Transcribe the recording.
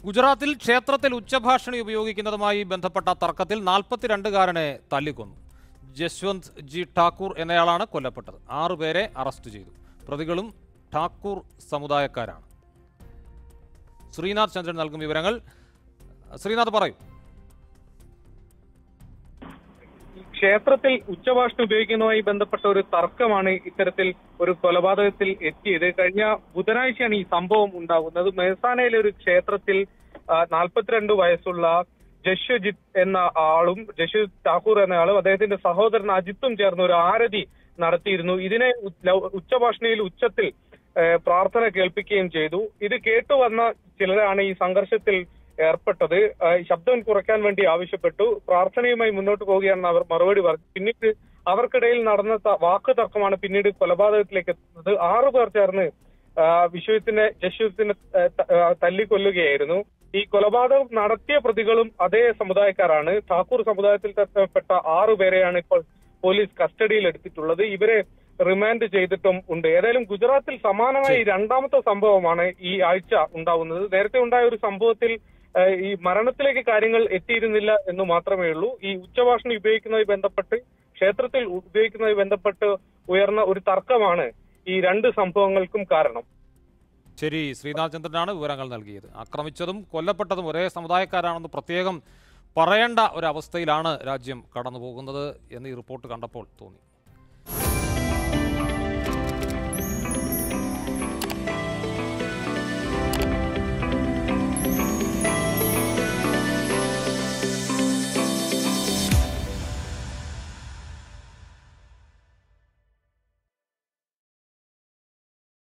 ഗുജറാത്തിൽ ക്ഷേത്രത്തിൽ ഉച്ചഭാഷണി ഉപയോഗിക്കുന്നതുമായി ബന്ധപ്പെട്ട തർക്കത്തിൽ 42കാരനെ തല്ലിക്കൊന്നു. ജസ്വന്ത് ജി ഠാക്കൂർ എന്നയാളാണ് കൊല്ലപ്പെട്ടത്. 6 പേരെ അറസ്റ്റ് ചെയ്തു. പ്രതികളും ഠാക്കൂർ സമുദായക്കാരാണ്. ശ്രീനാഥ് ചന്ദ്രൻ നൽകും വിവരങ്ങൾ. ശ്രീനാഥ് പറയൂ. ക്ഷേത്രത്തിൽ ഉച്ചഭാഷണം ഉപയോഗിക്കുന്നതുമായി ബന്ധപ്പെട്ട ഒരു തർക്കമാണ് ഇത്തരത്തിൽ ഒരു കൊലപാതകത്തിൽ എത്തിയത്. കഴിഞ്ഞ ബുധനാഴ്ചയാണ് ഈ സംഭവം ഉണ്ടാകുന്നത്. മെഹ്സാനയിലെ ഒരു ക്ഷേത്രത്തിൽ 42 വയസ്സുള്ള ജസ്വജിത്ത് എന്ന ആളും ജസ്വജിത്ത് ഠാക്കൂർ എന്ന ആളും അദ്ദേഹത്തിന്റെ സഹോദരൻ അജിത്തും ചേർന്ന് ഒരു ആരതി നടത്തിയിരുന്നു. ഇതിനെ ഉച്ചഭാഷണിയിൽ ഉച്ചത്തിൽ പ്രാർത്ഥന കേൾപ്പിക്കുകയും ചെയ്തു. ഇത് കേട്ടുവന്ന ചിലരാണ് ഈ സംഘർഷത്തിൽ ഏർപ്പെട്ടത്. ശബ്ദം കുറയ്ക്കാൻ വേണ്ടി ആവശ്യപ്പെട്ടു. പ്രാർത്ഥനയുമായി മുന്നോട്ട് പോവുകയാണെന്ന് അവർ മറുപടി പറഞ്ഞു. പിന്നീട് അവർക്കിടയിൽ നടന്ന വാക്ക് തർക്കമാണ് പിന്നീട് കൊലപാതകത്തിലേക്ക് എത്തുന്നത്. 6 പേർ ചേർന്ന് ജസ്വജിത്തിനെ തല്ലിക്കൊല്ലുകയായിരുന്നു. ഈ കൊലപാതകം നടത്തിയ പ്രതികളും അതേ സമുദായക്കാരാണ്. ഠാക്കൂർ സമുദായത്തിൽപ്പെട്ട 6 പേരെയാണ് ഇപ്പോൾ പോലീസ് കസ്റ്റഡിയിൽ എടുത്തിട്ടുള്ളത്. ഇവരെ റിമാൻഡ് ചെയ്തിട്ടും ഉണ്ട്. ഏതായാലും ഗുജറാത്തിൽ സമാനമായി രണ്ടാമത്തെ സംഭവമാണ് ഈ ആഴ്ച ഉണ്ടാവുന്നത്. നേരത്തെ ഉണ്ടായ ഒരു സംഭവത്തിൽ ഈ മരണത്തിലേക്ക് കാര്യങ്ങൾ എത്തിയിരുന്നില്ല എന്ന് മാത്രമേ ഉള്ളൂ. ഈ ഉച്ചഭാഷണി ഉപയോഗിക്കുന്നതുമായി ബന്ധപ്പെട്ട് ക്ഷേത്രത്തിൽ ഉപയോഗിക്കുന്നതുമായി ബന്ധപ്പെട്ട് ഉയർന്ന ഒരു തർക്കമാണ് ഈ 2 സംഭവങ്ങൾക്കും കാരണം. ശരി, ശ്രീനാഥ് ചന്ദ്രനാണ് വിവരങ്ങൾ നൽകിയത്. ആക്രമിച്ചതും കൊല്ലപ്പെട്ടതും ഒരേ സമുദായക്കാരാണെന്ന് പ്രത്യേകം പറയേണ്ട ഒരവസ്ഥയിലാണ് രാജ്യം കടന്നു പോകുന്നത് എന്ന് ഈ റിപ്പോർട്ട് കണ്ടപ്പോൾ തോന്നി.